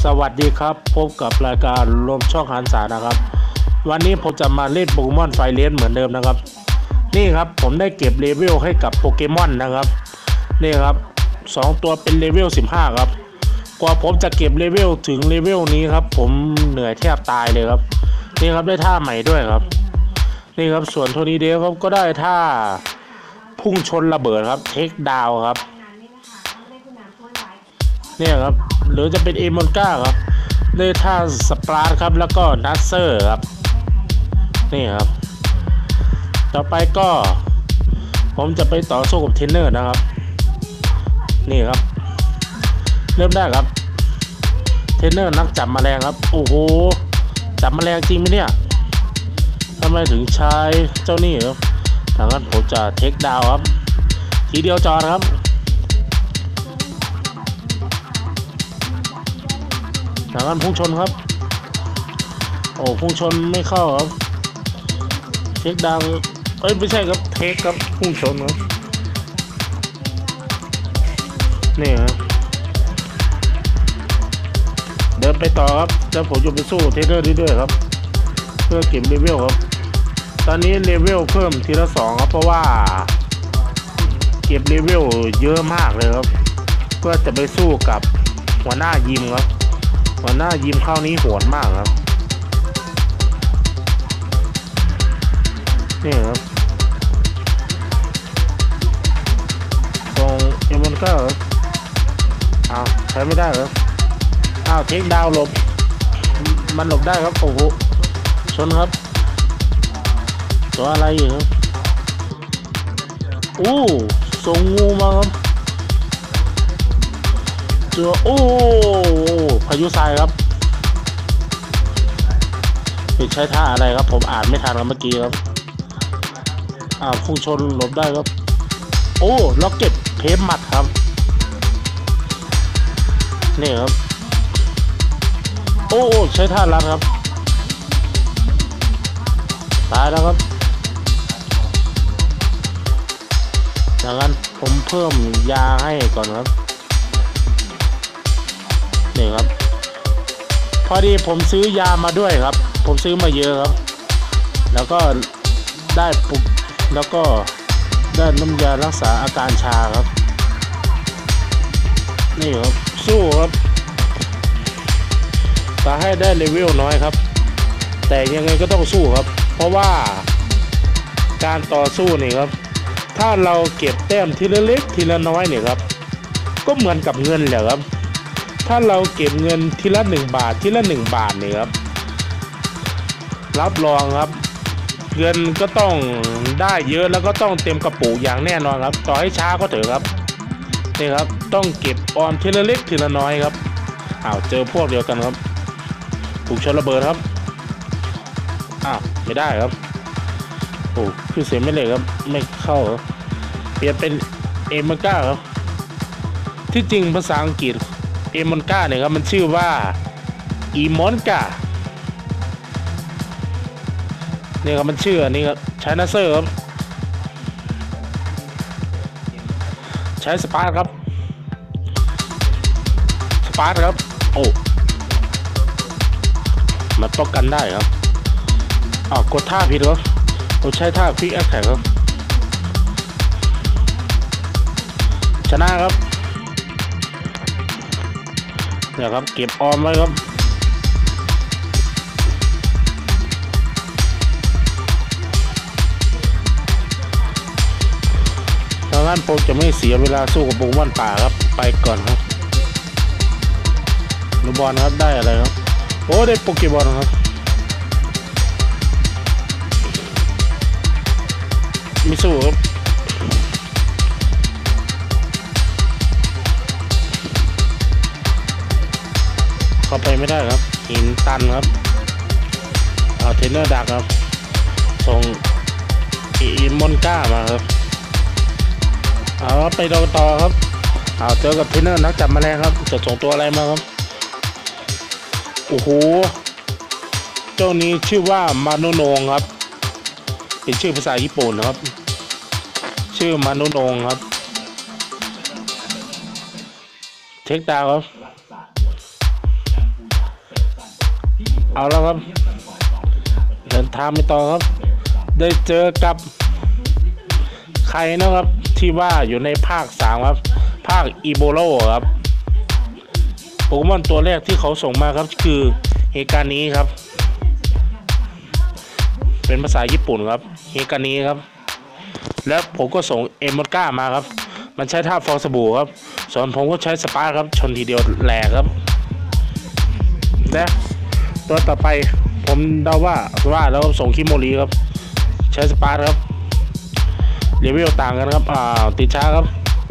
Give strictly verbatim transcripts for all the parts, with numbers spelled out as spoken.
วัสดีครับพบกับรายการรวมช่องหันษานะครับวันนี้ผมจะมาเล่นโปเกมอนไฟเรนเหมือนเดิมนะครับนี่ครับผมได้เก็บเลเวลให้กับโปเกมอนนะครับนี่ครับสองตัวเป็นเลเวลสิบห้าครับกว่าผมจะเก็บเลเวลถึงเลเวลนี้ครับผมเหนื่อยแทบตายเลยครับนี่ครับได้ท่าใหม่ด้วยครับนี่ครับส่วนโทนี่เดฟครับก็ได้ท่าพุ่งชนระเบิดครับเทคดาวครับเนี่ยครับหรือจะเป็นเอมอนก้าครับได้ท่าสปาร์ตครับแล้วก็นัสเซอร์ครับนี่ครับต่อไปก็ผมจะไปต่อสู้กับเทรนเนอร์นะครับนี่ครับเริ่มได้ครับเทรนเนอร์นักจับแมลงครับโอ้โหจับแมลงจริงไหมเนี่ยทำไมถึงใช้เจ้านี่ครับทางนั้นผมจะเทคดาวครับทีเดียวจอครับทางนั้นพุ่งชนครับโอ้พุ่งชนไม่เข้าครับเทคดาวเอ้ยไม่ใช่ครับเทคครับพุ่งชนครับนี่ครับเดินไปต่อครับแล้วผมจะไปสู้เทเนอร์ด้วยครับเพื่อเก็บเลเวลครับตอนนี้เลเวลเพิ่มทีละสองครับเพราะว่าเก็บเลเวลเยอะมากเลยครับเพื่อจะไปสู้กับหัวหน้ายิมครับหัวหน้ายิมเข้านี้โหดมากครับนี่ครับตรงเอมอนก็อ้าวใช้ไม่ได้ครับอ้าวเทคดาวหลบมันหลบได้ครับโอ้โหชนครับตัวอะไรอยู่ครับอู้ส่งงูมาครับตัวโอ้พายุทรายครับใช้ท่าอะไรครับผมอ่านไม่ทันครับเมื่อกี้ครับอ้าวพุ่งชนหลบได้ครับโอ้ล็อกเก็ตเพมมัดครับนี่ครับโอ้ใช้ท่ารัดครับตายแล้วครับดังนั้นผมเพิ่มยาให้ก่อนครับนี่ครับพอดีผมซื้อยามาด้วยครับผมซื้อมาเยอะครับแล้วก็ได้ปุกแล้วก็ได้น้ำยารักษาอาการชาครับนี่ครับสู้ครับต่อให้ได้เลเวลน้อยครับแต่ยังไงก็ต้องสู้ครับเพราะว่าการต่อสู้นี่ครับถ้าเราเก็บแต้มทีละเล็กทีละน้อยเนี่ยครับก็เหมือนกับเงินแหละครับถ้าเราเก็บเงินทีละหนึ่งบาททีละหนึ่งบาทเนี่ยครับรับรองครับเงินก็ต้องได้เยอะแล้วก็ต้องเต็มกระปุกอย่างแน่นอนครับต่อให้ช้าก็เถอะครับนี่ครับต้องเก็บออมทีละเล็กทีละน้อยครับอ้าวเจอพวกเดียวกันครับถูกชนระเบิดครับอ้าวไม่ได้ครับโอ้คือเสียไม่เลยครับไม่เข้าเปลี่ยนเป็นเอมอนก้าครับที่จริงภาษาอังกฤษเอมอนก้าเนี่ยครับมันชื่อว่าอีมอนก้าเนี่ยครับมันชื่ออันนี้ครับใช้นัสเซอร์ครับใช้สปาร์ครับสปาร์ครับโอ้มันป้องกันได้ครับอ้าวกดท่าผิดครับผมใช้ท่าควิกแอคแท็กครับชนะครับเนี่ยครับเก็บออมไว้ครับดังนั้นผมจะไม่เสียเวลาสู้กับโปเกมอนป่าครับไปก่อนครับลูกบอลครับได้อะไรครับโอ้ได้โปเกมอนครับไม่สู้ครับเข้าไปไม่ได้ครับหินตันครับเอาเทรนเนอร์ดักครับส่งอีมอนก้ามาครับเอาไปดองต่อครับเอาเจอกับเทรนเนอร์นักจับแมลงครับจะส่งตัวอะไรมาครับโอ้โหเจ้านี้ชื่อว่ามาโนโนงครับเป็นชื่อภาษาญี่ปุ่นนะครับชื่อมาโนโนงครับเทคดาวครับเเอาแล้วครับเดินทางไปต่อครับได้เจอกับใครนะครับที่ว่าอยู่ในภาคสามครับภาคอีโบโลครับโปเกมอนตัวแรกที่เขาส่งมาครับคือเฮกานี้ครับเป็นภาษาญี่ปุ่นครับเฮกานี้ครับแล้วผมก็ส่งเอมอดก้ามาครับมันใช้ท่าฟองสบู่ครับส่วนผมก็ใช้สปาร์ครับชนทีเดียวแหลกครับและตัวต่อไปผมเดาว่าว่าแล้วส่งคิโมริครับใช้สปาร์ครับเลเวลต่างกันครับอ่าติดช้าครับ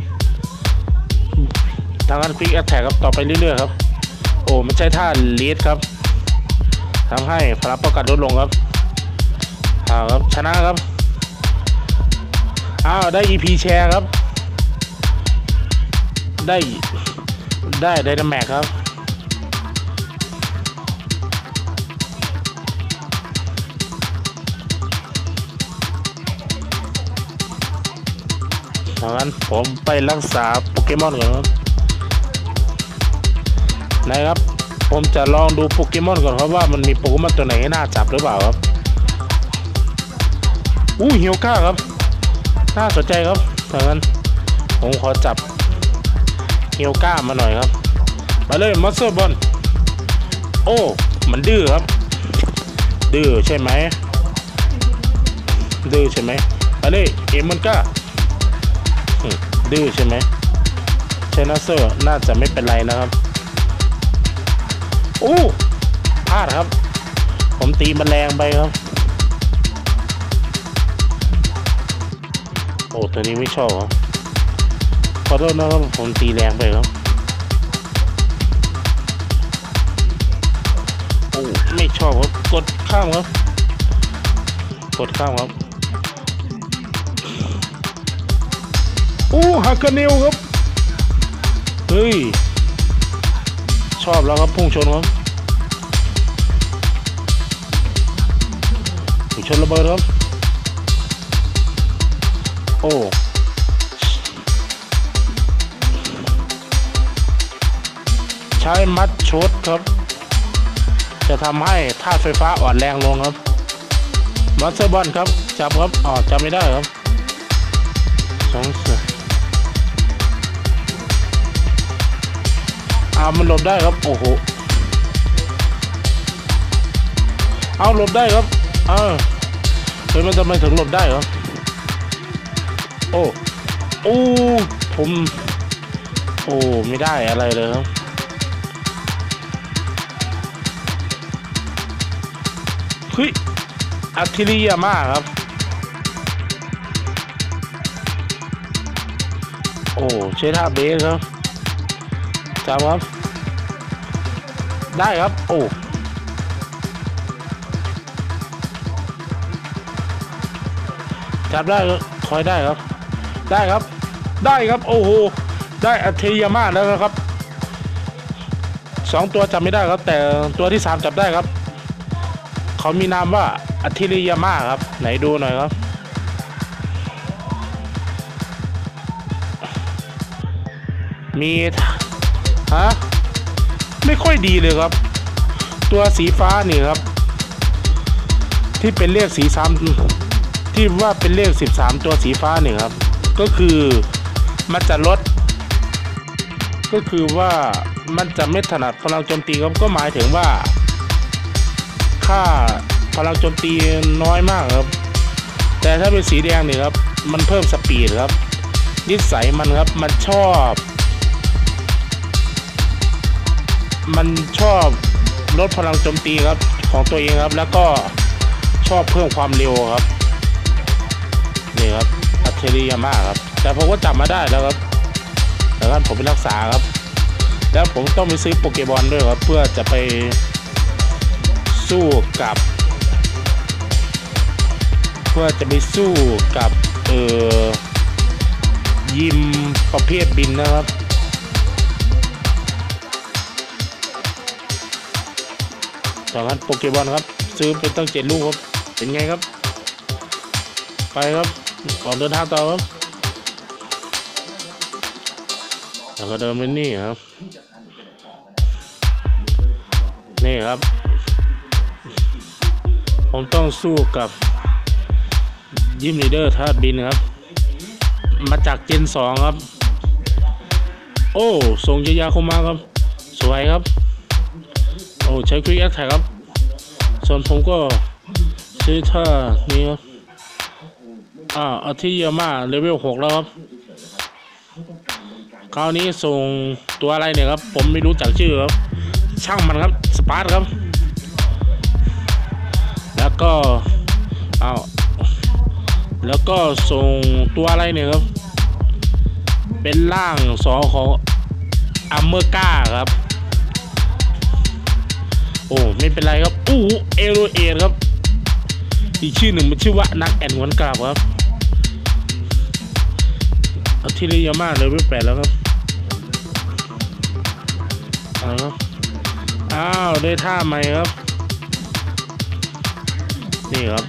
ทางนั้นควิกแอทแทกครับต่อไปเรื่อยๆครับโอ้มันใช้ท่าลีดครับทำให้พลังป้องกันลดลงครับอ่าครับชนะครับอ้าวได้ อี พี แชร์ครับได้ได้ไดนาแม็กครับดังนั้นผมไปรักษาโปเกมอนก่อนครับนะครับผมจะลองดูโปเกมอนก่อนครับว่ามันมีโปเกมอนตัวไหนให้น่าจับหรือเปล่าครับอู้เฮียวก้าครับน่าสนใจครับดังนั้นผมขอจับเฮียวก้ามาหน่อยครับมาเลยมอสเตอร์บอลโอ้มันดื้อครับดื้อใช่ไหมดื้อใช่ไหมไปเลยเอมอนก้าดื้อใช่ไหมเชนัสเซอร์น่าจะไม่เป็นไรนะครับโอ้พลาดครับผมตีมันแรงไปครับโอ้ตัวนี้ไม่ชอบครับขอโทษนะครับผมตีแรงไปครับโอ้ไม่ชอบครับกดข้ามครับกดข้ามครับโอ้ฮักเกอร์นิวครับเฮ้ยชอบแล้วครับพุ่งชนครับพุ่งชนระเบิดครับโอ้ใช้มัดชดครับจะทำให้ธาตุไฟฟ้าอ่อนแรงลงครับมอสเตอร์บอลครับจับครับอ๋อจับไม่ได้ครับสองเสือเอามันหลบได้ครับโอ้โหเอาหลบได้ครับเออเฮ้ยมันทำไมถึงหลบได้ครับโอ้โอ้ผมโอ้ไม่ได้อะไรเลยครับเฮ้ยอัจฉริยะมากครับโอ้ใช้ท่าเบสครับจับครับได้ครับโอ้จับได้คอยได้ครับได้ครับได้ครับโอ้โหได้อัจฉริยะมากแล้วนะครับสองตัวจับไม่ได้ครับแต่ตัวที่สามจับได้ครับเขามีนามว่าอัจฉริยะมากครับไหนดูหน่อยครับมีฮะไม่ค่อยดีเลยครับตัวสีฟ้านี่ครับที่เป็นเลขสีสามที่ว่าเป็นเลขสิบสามตัวสีฟ้านี่ครับก็คือมันจะลดก็คือว่ามันจะไม่ถนัดพลังโจมตีครับก็หมายถึงว่าค่าพลังโจมตีน้อยมากครับแต่ถ้าเป็นสีแดงนี่ครับมันเพิ่มสปีดครับนิสัยมันครับมันชอบมันชอบลดพลังโจมตีครับของตัวเองครับแล้วก็ชอบเพิ่มความเร็วครับนี่ครับอัจฉริยะมากครับแต่ผมก็จับมาได้แล้วครับแล้วกันผมไปรักษาครับแล้วผมต้องไปซื้อโปเกมอนด้วยครับเพื่อจะไปสู้กับเพื่อจะไปสู้กับเอ่อยิมประเภทบินนะครับจากนั้นโปเกมอนครับซื้อเป็นตั้งเจ็ดลูกครับเป็นไงครับไปครับก่อนเดินทางต่อครับแล้วก็เดินไปนี่ครับนี่ครับผมต้องสู้กับยิมลีเดอร์ธาตุบินครับมาจากเจนสองครับโอ้ส่งยายาเข้ามาครับสวยครับโอ้ใช้ควิกแอคแท็กครับส่วนผมก็ซื้อท่านี้ครับอ่าเอาที่เยอะมากเลเวลหกแล้วครับคราวนี้ส่งตัวอะไรเนี่ยครับผมไม่รู้จักชื่อครับช่างมันครับสปาร์ตครับแล้วก็เอาแล้วก็ส่งตัวอะไรเนี่ยครับเป็นร่างสองของอัมเมอร์ก้าครับโอ้ไม่เป็นไรครับอู้เอโรเอทครับอีกชื่อหนึ่งมันชื่อว่านักแอนหวนกราบครับอาทิริยาม่าเลยไม่แปลแล้วครับอะไรครับอ้าวได้ท่าใหม่ครับนี่ครับ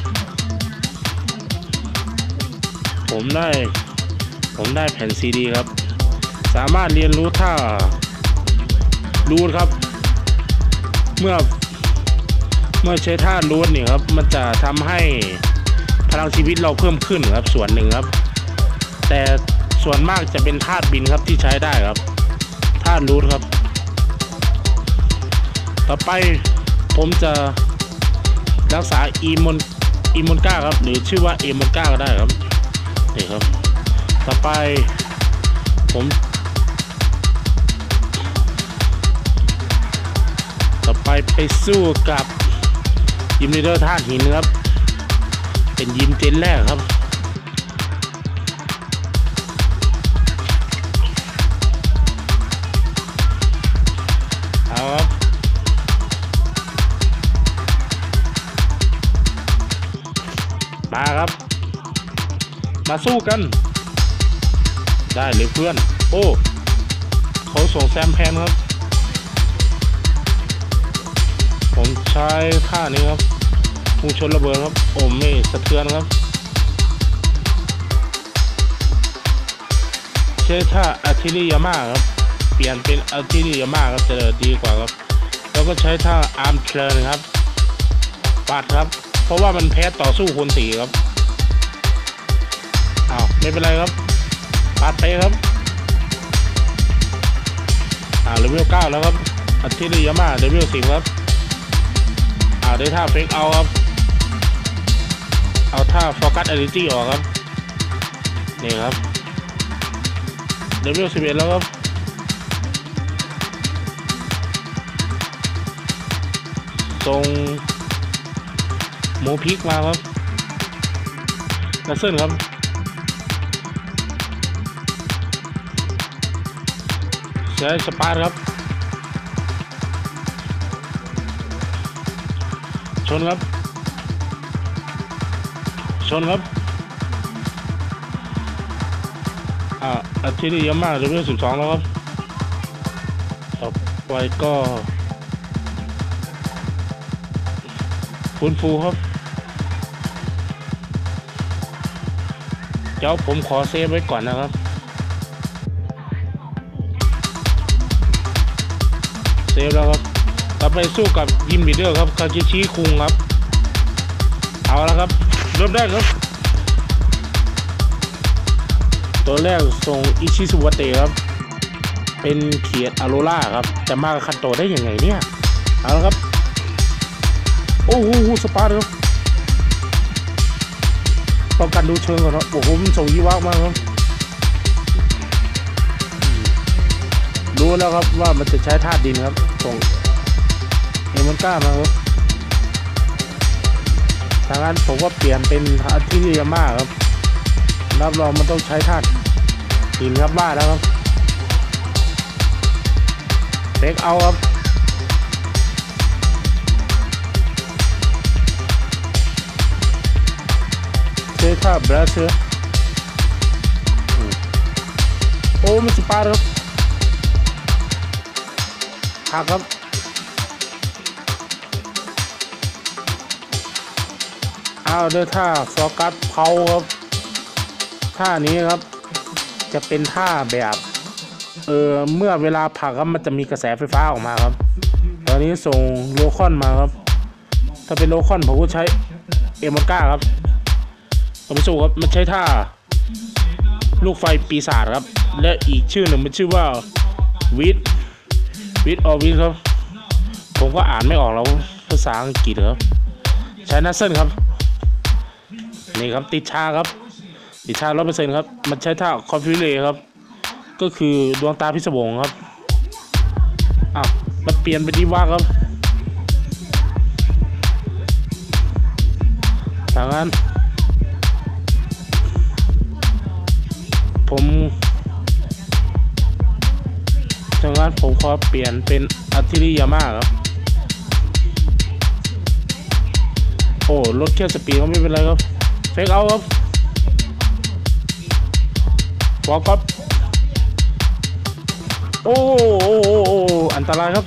ผมได้ผมได้แผ่นซีดีครับสามารถเรียนรู้ท่ารูทครับเมื่อเมื่อใช้ท่ารูทเนี่ยครับมันจะทำให้พลังชีวิตเราเพิ่มขึ้นครับส่วนหนึ่งครับแต่ส่วนมากจะเป็นธาตุบินครับที่ใช้ได้ครับธาตุรูทครับต่อไปผมจะรักษาอีมอนอีมอนก้าครับหรือชื่อว่าเอมอนก้าก็ได้ครับนี่ครับต่อไปผมต่อไปไปสู้กับยิมลีเดอร์ธาตุหินครับเป็นยิมเจนแรกครับเอาครับมาครับมาสู้กันได้เลยเพื่อนโอ้เขาส่งแซมแพนครับผมใช้ท่านี้ครับพุ่งชนระเบิดครับโอ้ไม่สะเทือนครับใช้ท่าอาร์ติลียาม่าครับเปลี่ยนเป็นอาร์ติลียาม่าครับจะดีกว่าครับแล้วก็ใช้ท่าอาร์มเทรนครับปัดครับเพราะว่ามันแพ้ต่อสู้คูณสี่ครับอ้าวไม่เป็นไรครับปัดไปครับอ่าเลเวลเก้าแล้วครับอาร์ติลียาม่าเลเวลสิบครับอ่าได้ท่าเฟกเอาครับเอาท่าโฟกัสเอลิจี้ออกครับนี่ครับเลเวลสิบเอ็ดแล้วครับส่งหมูพริกมาครับนัสเซิลครับใช้สปาร์ครับชนครับชนครับอ่าอาทิตย์นี้เยอะมากเลเวลสิบสองแล้วครับต่อไปก็ฟื้นฟูครับเจ้าผมขอเซฟไว้ก่อนนะครับเซฟแล้วครับต่อไปสู้กับยิมลีเดอร์ครับคากิชิคุงครับเอาแล้วครับเริ่มแรกครับตัวแรกส่งอิชิสุวะเตะครับเป็นเขียดอโรล่าครับจะมาคันโตได้ยังไงเนี่ยเอาแล้วครับโอ้โหสปาร์ครับต้องการดูเชิงก่อนครับโอ้โหมันส่งยีวากมากครับรู้แล้วครับว่ามันจะใช้ธาตุดินครับส่งเอมอนก้ามาครับทางนั้นผมก็เปลี่ยนเป็นอาร์ติลียาม่าครับรับรองมันต้องใช้ธาตุดินครับว่าแล้วครับเฟกเอาครับเซท่าบราเซอร์โอ้มันสปาร์ครับหักครับเอาด้วยท่าโฟกัสเพาครับท่านี้ครับจะเป็นท่าแบบเออเมื่อเวลาผลักครับมันจะมีกระแสไฟฟ้าออกมาครับตอนนี้ส่งโลคอนมาครับถ้าเป็นโลคอนผมก็ใช้เอมอนก้าครับผมไม่สู้ครับมันใช้ท่าลูกไฟปีศาจครับและอีกชื่อหนึ่งมันชื่อว่าวิดวิดออวิดครับผมก็อ่านไม่ออกแล้วภาษาอังกฤษครับใช้นัสเซิลครับนี่ครับติดชาครับติดชาร้อยเปอร์เซ็นต์ครับมันใช้ท่าคอนฟิวเรครับก็คือดวงตาพิศวงครับอ้าวมันเปลี่ยนเป็นดีว่าครับดังนั้นผมดังนั้นผมขอเปลี่ยนเป็นอัติริยาม่าครับโอ้ลดแค่สปีดก็ไม่เป็นไรครับเฟกเอาครับวอลครับโอ้โอ้โอ้โอ้อันตรายครับ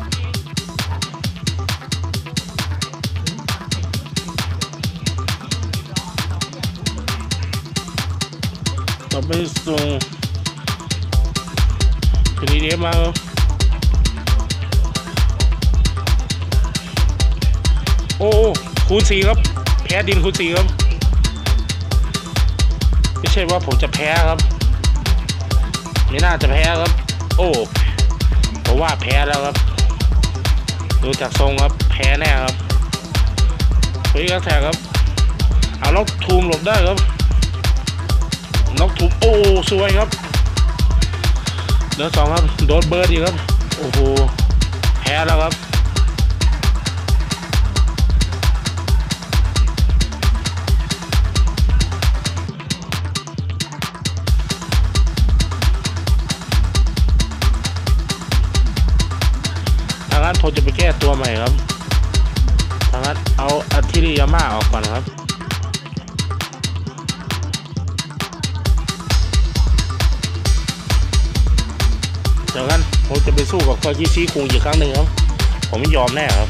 ต่อไปส่งทีนี้เดี๋ยวมาครับโอ้คูณสี่ครับแพ้ดินคูณสี่ครับไม่ใช่ว่าผมจะแพ้ครับไม่น่าจะแพ้ครับโอ้ผมว่าแพ้แล้วครับดูจากทรงครับแพ้แน่ครับเฮ้ยกระแทกครับเอาล็อกทูมหลบได้ครับล็อกทูมโอ้สวยครับเดือสองครับโดนเบิร์ดอีกครับโอ้โหแพ้แล้วครับทางนั้นผมจะไปแก้ตัวใหม่ครับทางนั้นเอาอัติริยาม่าออกก่อนครับจากนั้นผมจะไปสู้กับคากิชิคุงอีกครั้งหนึ่งครับผมไม่ยอมแน่ครับ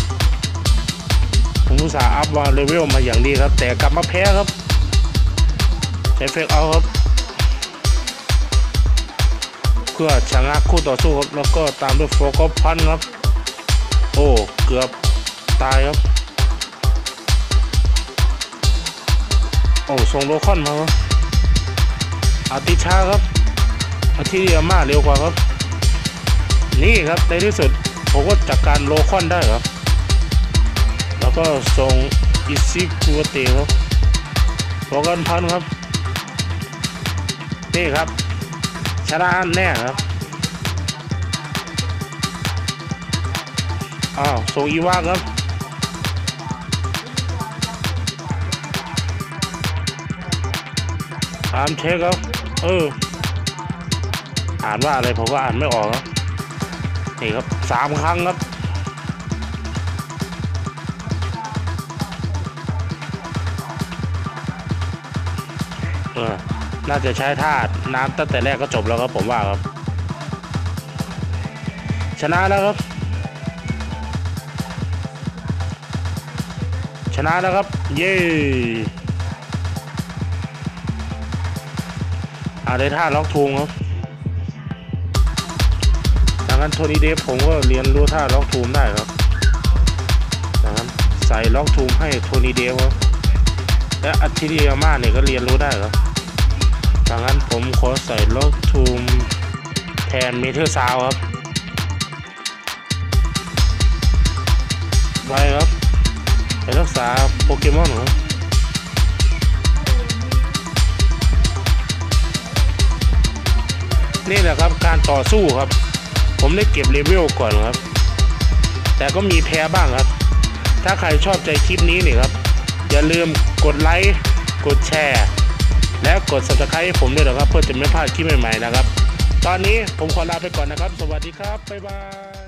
ผมอุตส่าห์อัพวาเลเวลมาอย่างดีครับแต่กลับมาแพ้ครับใช้เฟกเอาครับเพื่อชะงักคู่ต่อสู้ครับแล้วก็ตามด้วยโฟกัสพันครับโอ้เกือบตายครับโอ้ส่งโลคอนมาครับอาติชาครับอาทิริยาม่าเร็วกว่าครับนี่ครับในที่สุดผมก็จัดการโลคอนได้ครับแล้วก็ส่งอิซิกุเตะครับโฟกัสพันครับนี่ครับชนะแน่ครับอ้าวส่งอีวาครับอ่านเช็คครับเอออ่านว่าอะไรผมก็อ่านไม่ออกครับนี่ครับสามครั้งครับเออน่าจะใช้ท่าน้ำตั้งแต่แรกก็จบแล้วครับผมว่าครับชนะแล้วครับชนะแล้วครับเย้อาได้ท่าล็อกทูงครับดังนั้นโทนี่เดฟผมก็เรียนรู้ท่าล็อกทูมได้ครับดังนั้นใส่ล็อกทูมให้โทนี่เดฟครับและอัติริยาม่าเนี่ยก็เรียนรู้ได้ครับดังนั้นผมขอใส่ล็อกทูมแทนเมเทอร์ซาวครับไว้ครับไปรักษาโปเกมอนครับนี่แหละครับการต่อสู้ครับผมได้เก็บเลเวลก่อนครับแต่ก็มีแพ้บ้างครับถ้าใครชอบใจคลิปนี้นี่ครับอย่าลืมกดไลค์กดแชร์และกด ซับสไครบ์ ให้ผมด้วยนะครับเพื่อจะไม่พลาดคลิปใหม่ๆนะครับตอนนี้ผมขอลาไปก่อนนะครับสวัสดีครับบ๊ายบาย